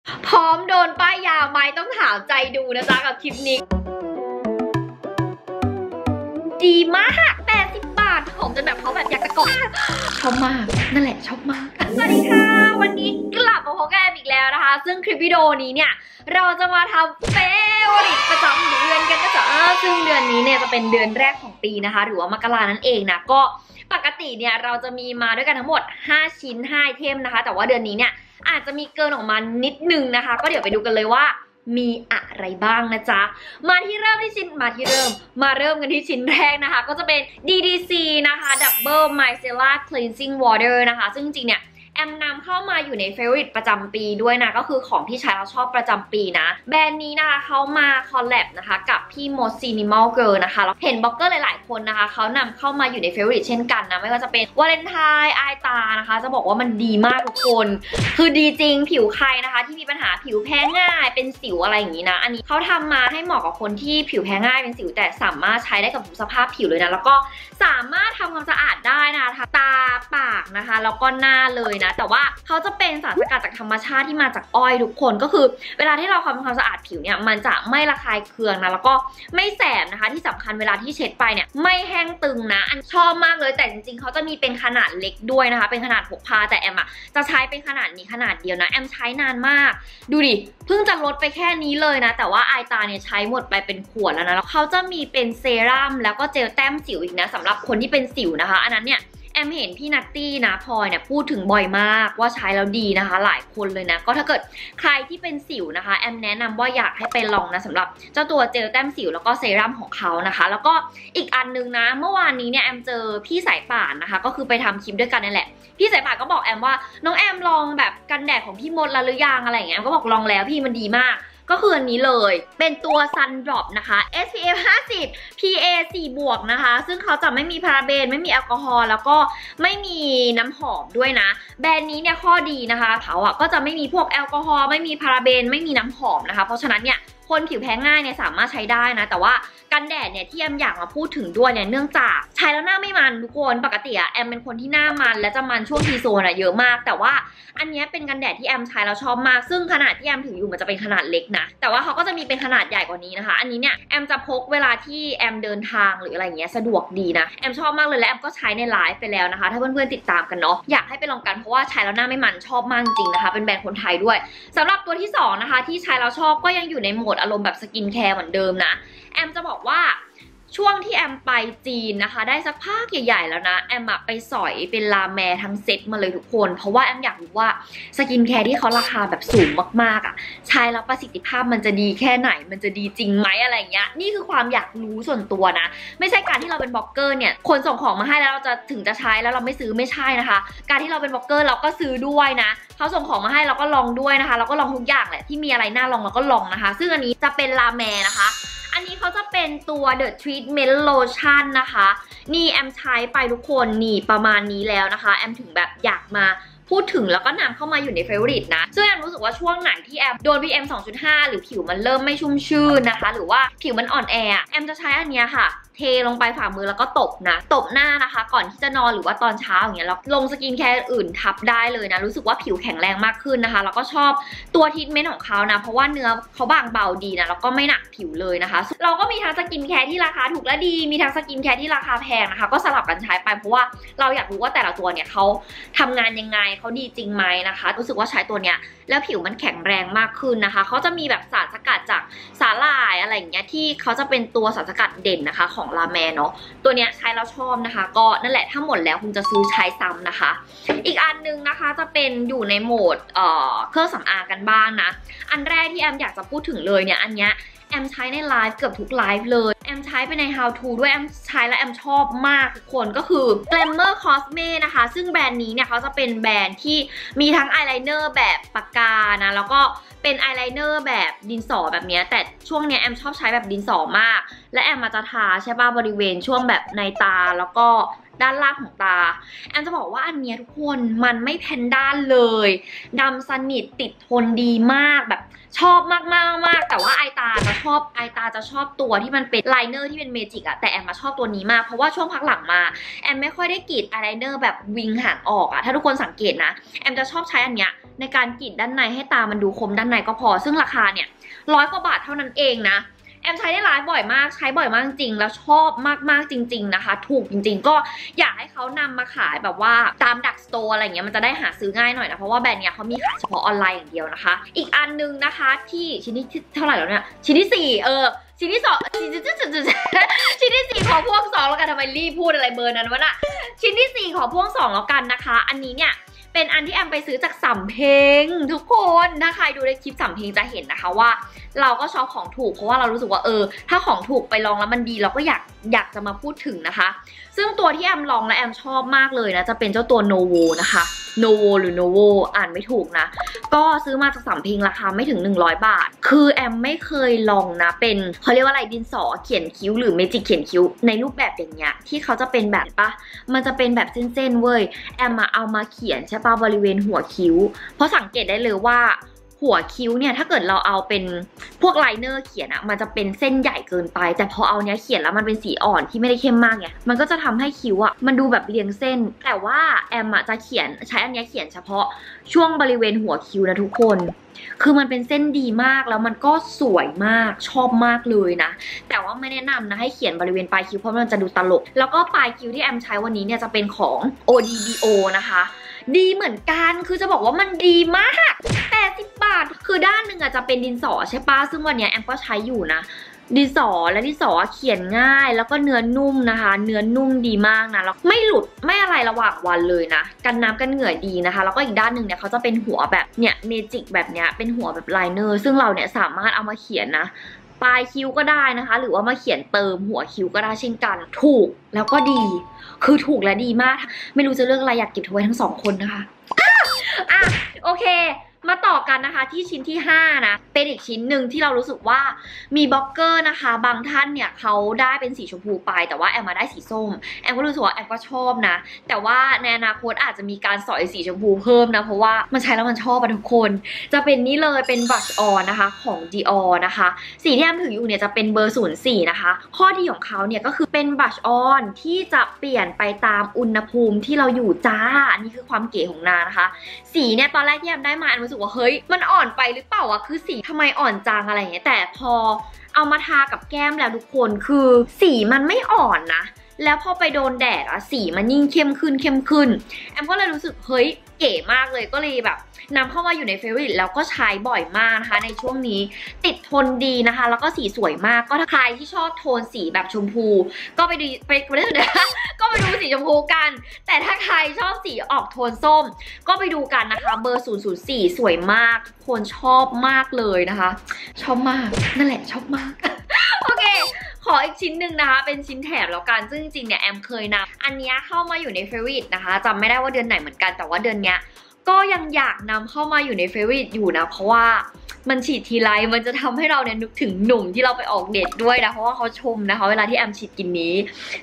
พร้อมโดนป้ายยาไหมต้องถามใจดูนะจ๊ะกับคลิปนี้ดีมาก80 บาทหอมจนแบบเขาแบบอยากจะกดชอบมากนั่นแหละชอบมากสวัสดีค่ะวันนี้กลับมาพบกันอีกแล้วนะคะซึ่งคลิปวิดีโอนี้เนี่ยเราจะมาทำเฟเวอริตประจำเดือนกันนะจ๊ะซึ่งเดือนนี้เนี่ยจะเป็นเดือนแรกของปีนะคะหรือว่ามกรานั่นเองนะก็ปกติเนี่ยเราจะมีมาด้วยกันทั้งหมด5 ชิ้น5 ไอเทมนะคะแต่ว่าเดือนนี้เนี่ยอาจจะมีเกินออกมานิดนึงนะคะก็เดี๋ยวไปดูกันเลยว่ามีอะไรบ้างนะจ๊ะมาเริ่มกันที่ชิ้นแรกนะคะก็จะเป็น DDC นะคะ Double Micellar Cleansing Water นะคะซึ่งจริงๆเนี่ยแอมนำเข้ามาอยู่ในเฟเวอริตประจำปีด้วยนะก็คือของที่ใช้แล้วชอบประจำปีนะแบรนด์นี้นะคะเขามาคอลแลบนะคะกับพี่ Minimal Girl นะคะแล้วเห็นบล็อกเกอร์หลายๆคนนะคะเขานำเข้ามาอยู่ในเฟเวอริตเช่นกันนะไม่ว่าจะเป็นวาเลนไทน์อายตานะคะจะบอกว่ามันดีมากทุกคนคือดีจริงผิวใครนะคะที่มีปัญหาผิวแพ้ง่ายเป็นสิวอะไรอย่างนี้นะอันนี้เขาทำมาให้เหมาะกับคนที่ผิวแพ้ง่ายเป็นสิวแต่สามารถใช้ได้กับทุกสภาพผิวเลยนะแล้วก็สามารถทำความสะอาดได้นะคะตาปากนะคะแล้วก็หน้าเลยนะแต่ว่าเขาจะเป็นสารสกัดจากธรรมชาติที่มาจากอ้อยทุกคนก็คือเวลาที่เราทำความสะอาดผิวเนี่ยมันจะไม่ระคายเคืองนะแล้วก็ไม่แสบนะคะที่สำคัญเวลาที่เช็ดไปเนี่ยไม่แห้งตึงนะอันชอบมากเลยแต่จริงๆเขาจะมีเป็นขนาดเล็กด้วยนะคะเป็นขนาดพกพาแต่แอมอะจะใช้เป็นขนาดนี้ขนาดเดียวนะแอมใช้นานมากดูดิเพิ่งจะลดไปแค่นี้เลยนะแต่ว่าอายตาเนี่ยใช้หมดไปเป็นขวดแล้วนะแล้วเขาจะมีเป็นเซรั่มแล้วก็เจลแต้มสิวอีกนะสำหรับคนที่เป็นสิวนะคะอันนั้นเนี่ยแอมเห็นพี่นัตตี้นะพลอยเนี่ยพูดถึงบ่อยมากว่าใช้แล้วดีนะคะหลายคนเลยนะก็ถ้าเกิดใครที่เป็นสิวนะคะแอมแนะนำว่าอยากให้ไปลองนะสำหรับเจ้าตัวเจลแต้มสิวแล้วก็เซรั่มของเขานะคะแล้วก็อีกอันนึงนะเมื่อวานนี้เนี่ยแอมเจอพี่สายป่านนะคะก็คือไปทำคลิปด้วยกันนั่นแหละพี่สายป่านก็บอกแอมว่าน้องแอมลองแบบกันแดดของพี่มดแล้วหรือยังอะไรอย่างเงี้ยแอมก็บอกลองแล้วพี่มันดีมากก็คืออันนี้เลยเป็นตัว Sun Drop นะคะ SPF 50 PA 4 บวกนะคะซึ่งเขาจะไม่มีพาราเบนไม่มีแอลกอฮอล์แล้วก็ไม่มีน้ำหอมด้วยนะแบรนด์นี้เนี่ยข้อดีนะคะเขาอ่ะก็จะไม่มีพวกแอลกอฮอล์ไม่มีพาราเบนไม่มีน้ำหอมนะคะเพราะฉะนั้นเนี่ยคนผิวแพ้ง่ายเนี่ยสามารถใช้ได้นะแต่ว่ากันแดดเนี่ยที่แอมอยากมาพูดถึงด้วยเนี่ยเนื่องจากใช้แล้วหน้าไม่มันทุกคนปกติอะแอมเป็นคนที่หน้ามันและจะมันช่วงทีโซนอะเยอะมากแต่ว่าอันนี้เป็นกันแดดที่แอมใช้แล้วชอบมากซึ่งขนาดที่แอมถืออยู่มันจะเป็นขนาดเล็กนะแต่ว่าเขาก็จะมีเป็นขนาดใหญ่กว่านี้นะคะอันนี้เนี่ยแอมจะพกเวลาที่แอมเดินทางหรืออะไรเงี้ยสะดวกดีนะแอมชอบมากเลยและแอมก็ใช้ในไลฟ์ไปแล้วนะคะถ้าเพื่อนๆติดตามกันเนาะอยากให้ไปลองกันเพราะว่าใช้แล้วหน้าไม่มันชอบมากจริงนะคะเป็นแบรนด์คนไทยด้วยสำหรับตัวที่2นะคะที่ใช้แล้วชอบก็ยังอยู่ในโหมดอารมณ์แบบสกินแคร์เหมือนเดิมนะแอมจะบอกว่าช่วงที่แอมไปจีนนะคะได้สักพักใหญ่ๆแล้วนะแอมไปสอยเป็นลาแมร์ทั้งเซ็ตมาเลยทุกคนเพราะว่าแอมอยากรู้ว่าสกินแคร์ที่เขาราคาแบบสูงมากๆอ่ะใช้แล้วประสิทธิภาพมันจะดีแค่ไหนมันจะดีจริงไหมอะไรเงี้ยนี่คือความอยากรู้ส่วนตัวนะไม่ใช่การที่เราเป็นบล็อกเกอร์เนี่ยคนส่งของมาให้แล้วเราจะถึงจะใช้แล้วเราไม่ซื้อไม่ใช่นะคะการที่เราเป็นบล็อกเกอร์เราก็ซื้อด้วยนะเขาส่งของมาให้เราก็ลองด้วยนะคะเราก็ลองทุกอย่างแหละที่มีอะไรน่าลองเราก็ลองนะคะซึ่งอันนี้จะเป็นลาแมร์นะคะอันนี้เขาจะเป็นตัว The Treatment Lotion นะคะนี่แอมใช้ไปทุกคนนี่ประมาณนี้แล้วนะคะแอมถึงแบบอยากมาพูดถึงแล้วก็นำเข้ามาอยู่ในเฟเวอริตนะซึ่งแอมรู้สึกว่าช่วงไหนที่แอมโดน PM 2.5 หรือผิวมันเริ่มไม่ชุ่มชื่นนะคะหรือว่าผิวมันอ่อนแอแอมจะใช้อันนี้ค่ะเทลงไปฝ่ามือแล้วก็ตบนะตบหน้านะคะก่อนที่จะนอนหรือว่าตอนเช้าอย่างเงี้ยแล้วลงสกินแคร์อื่นทับได้เลยนะรู้สึกว่าผิวแข็งแรงมากขึ้นนะคะแล้วก็ชอบตัวทรีทเมนต์ของเขานะเพราะว่าเนื้อเขาบางเบาดีนะแล้วก็ไม่หนักผิวเลยนะคะเราก็มีทั้งสกินแคร์ที่ราคาถูกและดีมีทั้งสกินแคร์ที่ราคาแพงนะคะก็สลับกันใช้ไปเพราะว่าเราอยากรู้ว่าแต่ละตัวเนี่ยเขาทำงานยังไงเขาดีจริงไหมนะคะรู้สึกว่าใช้ตัวเนี้ยแล้วผิวมันแข็งแรงมากขึ้นนะคะเขาจะมีแบบสารสกัดจากสาหร่ายอะไรอย่างเงี้ยที่เขาจะเป็นตัวสารสกัดเด่นนะคะของลาแมร์เนาะตัวเนี้ยใช้แล้วชอบนะคะก็นั่นแหละถ้าหมดแล้วคุณจะซื้อใช้ซ้ำนะคะอีกอันนึงนะคะจะเป็นอยู่ในโหมดเครื่องสำอางกันบ้างนะอันแรกที่แอมอยากจะพูดถึงเลยเนี่ยอันเนี้ยแอมใช้ในไลฟ์เกือบทุกไลฟ์เลยแอมใช้ไปใน how to ด้วยแอมใช้แล้วแอมชอบมากทุกคนก็คือ Glamour Cosme นะคะซึ่งแบรนด์นี้เนี่ยเขาจะเป็นแบรนด์ที่มีทั้งอายไลเนอร์แบบปากกานะแล้วก็เป็นอายไลเนอร์แบบดินสอแบบนี้แต่ช่วงเนี้ยแอมชอบใช้แบบดินสอมากและแอมมาจะทาใช่ป่ะบริเวณช่วงแบบในตาแล้วก็ด้านล่างของตาแอมจะบอกว่าอันเนี้ยทุกคนมันไม่แพนด้านเลยดำสนิทติดทนดีมากแบบชอบมากแต่ว่าไอตาจะชอบตัวที่มันเป็นไลเนอร์ที่เป็นเมจิกอะแต่แอมมาชอบตัวนี้มากเพราะว่าช่วงพักหลังมาแอมไม่ค่อยได้กรีดไอไลเนอร์แบบวิงหางออกอะถ้าทุกคนสังเกตนะแอมจะชอบใช้อันเนี้ยในการกรีดด้านในให้ตามันดูคมด้านในก็พอซึ่งราคาเนี่ย100 กว่าบาทเท่านั้นเองนะแอมใช้ได้หลายบ่อยมากใช้บ่อยมากจริงแล้วชอบมากจริงๆนะคะถูกจริงๆก็อยากให้เขานำมาขายแบบว่าตามดักสโตร์อะไรเงี้ยมันจะได้หาซื้อง่ายหน่อยนะเพราะว่าแบรนด์เนี้ยเขามีขายเฉพาะออนไลน์อย่างเดียวนะคะอีกอันนึงนะคะที่ชิ้นที่เท่าไหร่แล้วเนี่ยชิ้นที่4ชิ้นที่2ชิ้นที่4ขอพ่วง2แล้วกันทำไมรีบพูดอะไรเบอร์นั้นวะน่ะชิ้นที่4ขอพ่วง2แล้วกันนะคะอันนี้เนี่ยเป็นอันที่แอมไปซื้อจากสำเพ็งทุกคนถ้าใครดูในคลิปสำเพ็งจะเห็นนะคะว่าเราก็ชอบของถูกเพราะว่าเรารู้สึกว่าถ้าของถูกไปลองแล้วมันดีเราก็อยากจะมาพูดถึงนะคะซึ่งตัวที่แอมลองและแอมชอบมากเลยนะจะเป็นเจ้าตัวโนโวนะคะโนโวหรือโนโวอ่านไม่ถูกนะก็ซื้อมาจากสำเพ็งราคาไม่ถึง100 บาทคือแอมไม่เคยลองนะเป็นเขาเรียกว่าอะไรดินสอเขียนคิ้วหรือเมจิกเขียนคิ้วในรูปแบบอย่างเงี้ยที่เขาจะเป็นแบบปะมันจะเป็นแบบเส้นๆเว้ยแอมเอามาเขียนใช่ปะบริเวณหัวคิ้วเพราะสังเกตได้เลยว่าหัวคิ้วเนี่ยถ้าเกิดเราเอาเป็นพวกไลเนอร์เขียนอะมันจะเป็นเส้นใหญ่เกินไปแต่พอเอาเนี้ยเขียนแล้วมันเป็นสีอ่อนที่ไม่ได้เข้มมากไงมันก็จะทำให้คิ้วอะมันดูแบบเรียงเส้นแต่ว่าแอมอะจะใช้อันเนี้ยเขียนเฉพาะช่วงบริเวณหัวคิ้วนะทุกคนคือมันเป็นเส้นดีมากแล้วมันก็สวยมากชอบมากเลยนะแต่ว่าไม่แนะนำนะให้เขียนบริเวณปลายคิ้วเพราะมันจะดูตลกแล้วก็ปลายคิ้วที่แอมใช้วันนี้เนี่ยจะเป็นของ ODBO นะคะดีเหมือนกันคือจะบอกว่ามันดีมาก80 บาทคือด้านหนึ่งอะจะเป็นดินสอใช่ปะซึ่งวันนี้แอมก็ใช้อยู่นะดินสอและดินสอเขียนง่ายแล้วก็เนื้อนุ่มนะคะเนื้อนุ่มดีมากนะแล้วไม่หลุดไม่อะไรระหว่างวันเลยนะกันน้ำกันเหงื่อดีนะคะแล้วก็อีกด้านหนึ่งเนี่ยเขาจะเป็นหัวแบบเนี่ยเมจิกแบบเนี้ยเป็นหัวแบบไลเนอร์ซึ่งเราเนี่ยสามารถเอามาเขียนนะปลายคิ้วก็ได้นะคะหรือว่ามาเขียนเติมหัวคิ้วก็ได้เช่นกันถูกแล้วก็ดีคือถูกและดีมากไม่รู้จะเลือกอะไรอยากเก็บไว้ทั้ง2 คนนะคะโอเคมาต่อกันนะคะที่ชิ้นที่5นะเป็นอีกชิ้นหนึ่งที่เรารู้สึกว่ามีบล็อกเกอร์นะคะบางท่านเนี่ยเขาได้เป็นสีชมพูไปแต่ว่าแอมมาได้สีส้มแอมก็รู้สึกว่าแอมก็ชอบนะแต่ว่าในอนาคตอาจจะมีการสอยสีชมพูเพิ่มนะเพราะว่ามันใช้แล้วมันชอบทุกคนจะเป็นนี่เลยเป็นบัชออนนะคะของ Dior นะคะสีที่แอมถืออยู่เนี่ยจะเป็นเบอร์04นะคะข้อดีของเขาเนี่ยก็คือเป็นบัชออนที่จะเปลี่ยนไปตามอุณหภูมิที่เราอยู่จ้าอันนี้คือความเก๋ของนางนะคะสีเนี่ยตอนแรกที่แอมได้มาแอมรู้สึกว่าเฮ้ยมันอ่อนไปหรือเปล่าอะคือสีทำไมอ่อนจังอะไรอย่างเงี้ยแต่พอเอามาทากับแก้มแล้วทุกคนคือสีมันไม่อ่อนนะแล้วพอไปโดนแดดอะสีมันยิ่งเข้มขึ้นแอมก็เลยรู้สึกเฮ้ยเก๋มากเลยก็เลยแบบนำเข้ามาอยู่ในเฟเวอริตแล้วก็ใช้บ่อยมากนะคะในช่วงนี้ติดทนดีนะคะแล้วก็สีสวยมากก็ถ้าใครที่ชอบโทนสีแบบชมพูก็ไปดูสีชมพูกันแต่ถ้าใครชอบสีออกโทนส้มก็ไปดูกันนะคะเบอร์004สวยมากทุกคนชอบมากเลยนะคะชอบมากนั่นแหละชอบมากโอเคขออีกชิ้นหนึ่งนะคะเป็นชิ้นแถมแล้วกันซึ่งจริงๆเนี่ยแอมเคยนำอันนี้เข้ามาอยู่ในเฟเวอริตนะคะจำไม่ได้ว่าเดือนไหนเหมือนกันแต่ว่าเดือนเนี้ยก็ยังอยากนำเข้ามาอยู่ในเฟเวอริตอยู่นะเพราะว่ามันฉีดทีไรมันจะทำให้เราเนี่ยนึกถึงหนุ่มที่เราไปออกเดทด้วยนะเพราะว่าเขาชมนะคะเวลาที่แอมฉีดกลิ่นนี้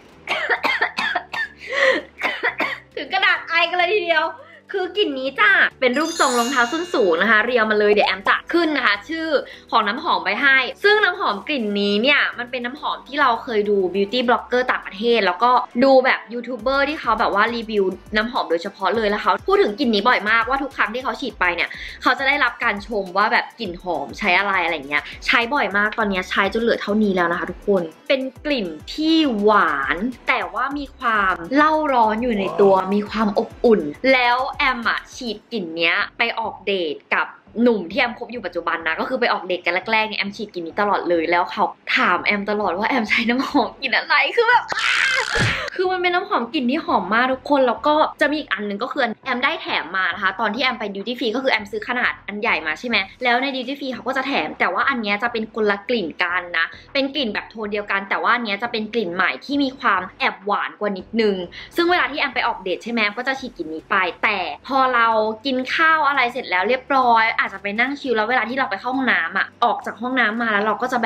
ถึงกระดาษไอกันเลยทีเดียวคือกลิ่นนี้จ้าเป็นรูปทรงรองเท้าส้นสูงนะคะเรียวมาเลยเดี๋ยวแอมจะขึ้นนะคะชื่อของน้ำหอมไปให้ซึ่งน้ำหอมกลิ่นนี้เนี่ยมันเป็นน้ำหอมที่เราเคยดูบิวตี้บล็อกเกอร์ต่างประเทศแล้วก็ดูแบบยูทูบเบอร์ที่เขาแบบว่ารีวิวน้ำหอมโดยเฉพาะเลยแล้วเขาพูดถึงกลิ่นนี้บ่อยมากว่าทุกครั้งที่เขาฉีดไปเนี่ยเขาจะได้รับการชมว่าแบบกลิ่นหอมใช้อะไรเงี้ยใช้บ่อยมากตอนนี้ใช้จนเหลือเท่านี้แล้วนะคะทุกคนเป็นกลิ่นที่หวานแต่ว่ามีความเล่าร้อนอยู่ในตัวมีความอบอุ่นแล้วแอมอะฉีดกลิ่นเนี้ยไปออกเดทกับหนุ่มที่แอมคบอยู่ปัจจุบันนะก็คือไปออกเดทกันแรกๆเนี่ยแอมฉีดกลิ่นนี้ตลอดเลยแล้วเขาถามแอมตลอดว่าแอมใช้น้ำหอมกลิ่นอะไรคือแบบคือมันเป็นน้ำหอมกลิ่นที่หอมมากทุกคนแล้วก็จะมีอีกอันหนึ่งก็คือแอมได้แถมมานะคะตอนที่แอมไปดิวตี้ฟรีก็คือแอมซื้อขนาดอันใหญ่มาใช่ไหมแล้วในดิวตี้ฟรีเขาก็จะแถมแต่ว่าอันนี้จะเป็นคนละกลิ่นกันนะเป็นกลิ่นแบบโทนเดียวกันแต่ว่าอันนี้จะเป็นกลิ่นใหม่ที่มีความแอบหวานกว่านิดนึงซึ่งเวลาที่แอมไปออกเดทใช่ไหมก็จะฉีดกลิ่นนี้ไปแต่พอเรากินข้าวอะไรเสร็จแล้วเรียบร้อยอาจจะไปนั่งชิลแล้วเวลาที่เราไปเข้าห้องน้ำอ่ะออกจากห้องน้ำมาแล้วเราก็จะแบบ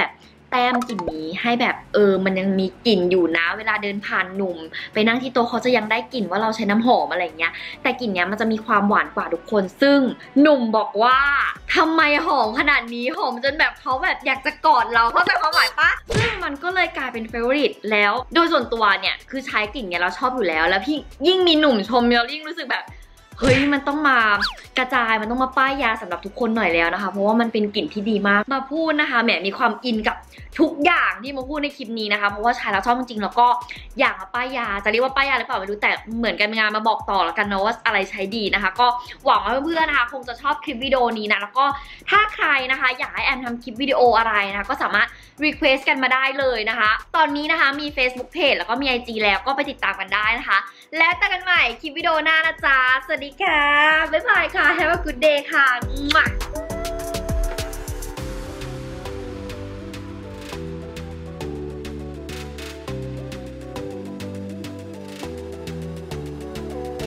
แต้มกลิ่นนี้ให้แบบมันยังมีกลิ่นอยู่นะเวลาเดินผ่านหนุ่มไปนั่งที่โต๊ะเขาจะยังได้กลิ่นว่าเราใช้น้ำหอมอะไรเงี้ยแต่กลิ่นเนี้ยมันจะมีความหวานกว่าทุกคนซึ่งหนุ่มบอกว่าทำไมหอมขนาดนี้หอมจนแบบเขาแบบอยากจะกอดเราเข้าใจความหมายปะซึ่งมันก็เลยกลายเป็นเฟเวอริตแล้วโดยส่วนตัวเนี่ยคือใช้กลิ่นเนี้ยเราชอบอยู่แล้วแล้วพี่ยิ่งมีหนุ่มชมเรายิ่งรู้สึกแบบเฮ้ยมันต้องมากระจายมันต้องมาป้ายยาสำหรับทุกคนหน่อยแล้วนะคะเพราะว่ามันเป็นกลิ่นที่ดีมากมาพูดนะคะแหมมีความอินกับทุกอย่างที่มาพูดในคลิปนี้นะคะเพราะว่าใช้แล้วชอบจริงๆแล้วก็อยากมาป้ายยาจะเรียกว่าป้ายยาหรือเปล่าไม่รู้แต่เหมือนกันงานมาบอกต่อแล้วกันนะว่าอะไรใช้ดีนะคะก็หวังว่าเพื่อนๆนะคะคงจะชอบคลิปวิดีโอนี้นะแล้วก็ถ้าใครนะคะอยากให้แอนทำคลิปวิดีโออะไรนะคะก็สามารถrequest กันมาได้เลยนะคะตอนนี้นะคะมี Facebook Page แล้วก็มี IG แล้วก็ไปติดตามกันได้นะคะแล้วเจอกันใหม่คลิปวิดีโอหน้านะจ๊ะสวัสดีค่ะบ๊ายบายค่ะ Have a good day ค่ะ